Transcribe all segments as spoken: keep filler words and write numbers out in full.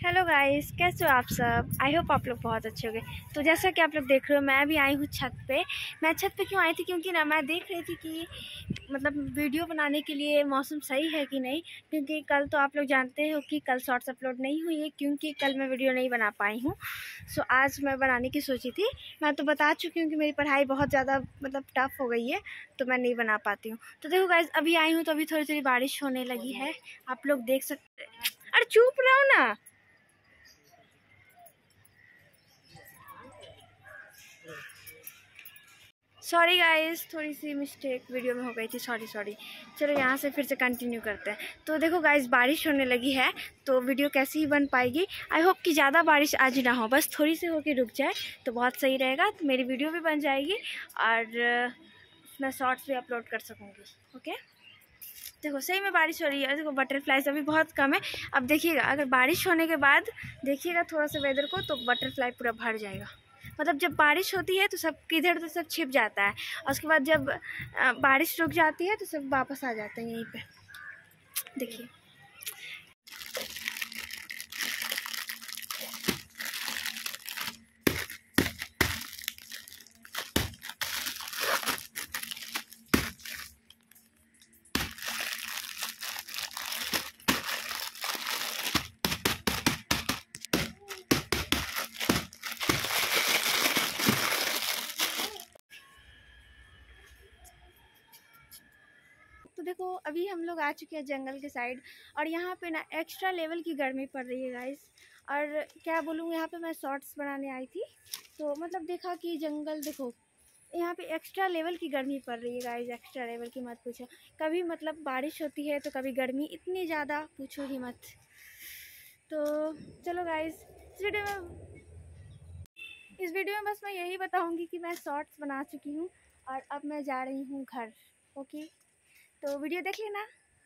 Hello guys, कैसे हो आप सब। आई होप आप लोग बहुत अच्छे होंगे। तो जैसा कि आप लोग देख रहे हो, मैं भी आई हूँ छत पे। मैं छत पे क्यों आई थी, क्योंकि ना मैं देख रही थी कि मतलब वीडियो बनाने के लिए मौसम सही है कि नहीं। क्योंकि कल तो आप लोग जानते हो कि कल शॉर्ट्स अपलोड नहीं हुई है, क्योंकि कल मैं वीडियो नहीं बना पाई हूँ। सो आज मैं बनाने की सोची थी। मैं तो बता चुकी हूँ कि मेरी पढ़ाई बहुत ज़्यादा मतलब टफ हो गई है, तो मैं नहीं बना पाती हूँ। तो देखो गाइस, अभी आई हूँ तो अभी थोड़ी थोड़ी बारिश होने लगी है, आप लोग देख सकते। अरे चुप रहो ना। सॉरी गाइस, थोड़ी सी मिस्टेक वीडियो में हो गई थी, सॉरी सॉरी। चलो यहाँ से फिर से कंटिन्यू करते हैं। तो देखो गाइस, बारिश होने लगी है तो वीडियो कैसी ही बन पाएगी। आई होप कि ज़्यादा बारिश आज ना हो, बस थोड़ी सी होके रुक जाए तो बहुत सही रहेगा। तो मेरी वीडियो भी बन जाएगी और मैं शॉर्ट्स भी अपलोड कर सकूँगी। ओके, देखो सही में बारिश हो रही है। देखो बटरफ्लाइज अभी बहुत कम है। अब देखिएगा, अगर बारिश होने के बाद देखिएगा थोड़ा सा वेदर को, तो बटरफ्लाई पूरा भर जाएगा। मतलब जब बारिश होती है तो सब किधर तो सब छिप जाता है, और उसके बाद जब बारिश रुक जाती है तो सब वापस आ जाते हैं यहीं पे। देखिए तो देखो, अभी हम लोग आ चुके हैं जंगल के साइड, और यहाँ पे ना एक्स्ट्रा लेवल की गर्मी पड़ रही है गाइस। और क्या बोलूँ, यहाँ पे मैं शॉर्ट्स बनाने आई थी तो मतलब देखा कि जंगल, देखो यहाँ पे एक्स्ट्रा लेवल की गर्मी पड़ रही है गाइस। एक्स्ट्रा लेवल की मत पूछो। कभी मतलब बारिश होती है तो कभी गर्मी इतनी ज़्यादा, पूछो ही मत। तो चलो गाइस, इस वीडियो में इस वीडियो में बस मैं यही बताऊँगी कि मैं शॉर्ट्स बना चुकी हूँ और अब मैं जा रही हूँ घर। ओके, तो वीडियो देख लेना।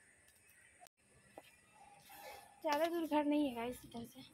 ज़्यादा दूर घर नहीं है गाइस इधर से।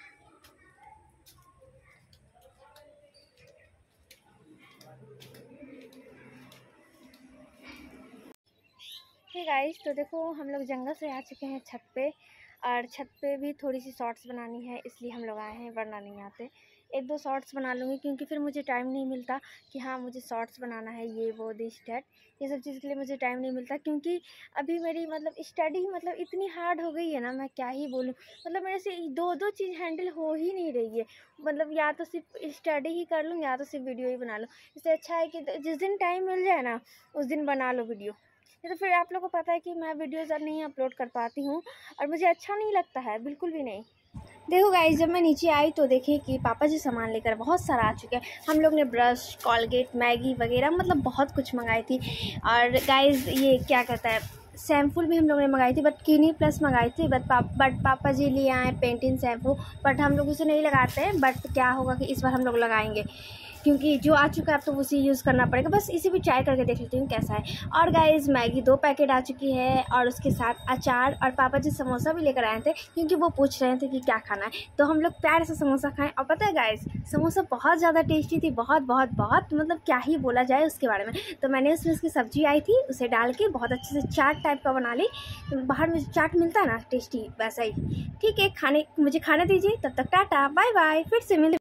हे गाइस, तो देखो हम लोग जंगल से आ चुके हैं छत पे, और छत पे भी थोड़ी सी शॉर्ट्स बनानी है, इसलिए हम लोग आए हैं, वरना नहीं आते। एक दो शॉर्ट्स बना लूँगी, क्योंकि फिर मुझे टाइम नहीं मिलता कि हाँ मुझे शॉर्ट्स बनाना है, ये वो दिस डैट, ये सब चीज़ के लिए मुझे टाइम नहीं मिलता। क्योंकि अभी मेरी मतलब स्टडी मतलब इतनी हार्ड हो गई है ना, मैं क्या ही बोलूँ। मतलब मेरे से दो दो चीज़ हैंडल हो ही नहीं रही है। मतलब या तो सिर्फ स्टडी ही कर लूँ, या तो सिर्फ वीडियो ही बना लूँ। इससे अच्छा है कि जिस दिन टाइम मिल जाए ना, उस दिन बना लो वीडियो। ये तो फिर आप लोगों को पता है कि मैं वीडियोज़ नहीं अपलोड कर पाती हूँ, और मुझे अच्छा नहीं लगता है, बिल्कुल भी नहीं। देखो गाइस, जब मैं नीचे आई तो देखी कि पापा जी सामान लेकर बहुत सारा आ चुके हैं। हम लोग ने ब्रश, कॉलगेट, मैगी वगैरह मतलब बहुत कुछ मंगाई थी। और गाइस ये क्या कहता है, शैम्पूल भी हम लोग ने मंगाई थी, बट क्लिनिक प्लस मंगाई थी। बट पाप बट पापा जी लिए आए पेंटिन शैम्पू, बट हम लोग उसे नहीं लगाते हैं। बट क्या होगा कि इस बार हम लोग लगाएंगे, क्योंकि जो आ चुका है अब तो उसे यूज़ करना पड़ेगा। बस इसे भी ट्राई करके देख लेती हूँ कैसा है। और गाइस, मैगी दो पैकेट आ चुकी है, और उसके साथ अचार, और पापा जी समोसा भी लेकर आए थे, क्योंकि वो पूछ रहे थे कि क्या खाना है। तो हम लोग प्यार से समोसा खाएं। और पता है गाइस, समोसा बहुत ज़्यादा टेस्टी थी, बहुत बहुत बहुत, मतलब क्या ही बोला जाए उसके बारे में। तो मैंने उसमें उसकी सब्जी आई थी, उसे डाल के बहुत अच्छे से चाट टाइप का बना ली। बाहर में चाट मिलता है ना टेस्टी, वैसा ही। ठीक है, खाने मुझे खाने दीजिए, तब तक टाटा बाय बाय, फिर से मिल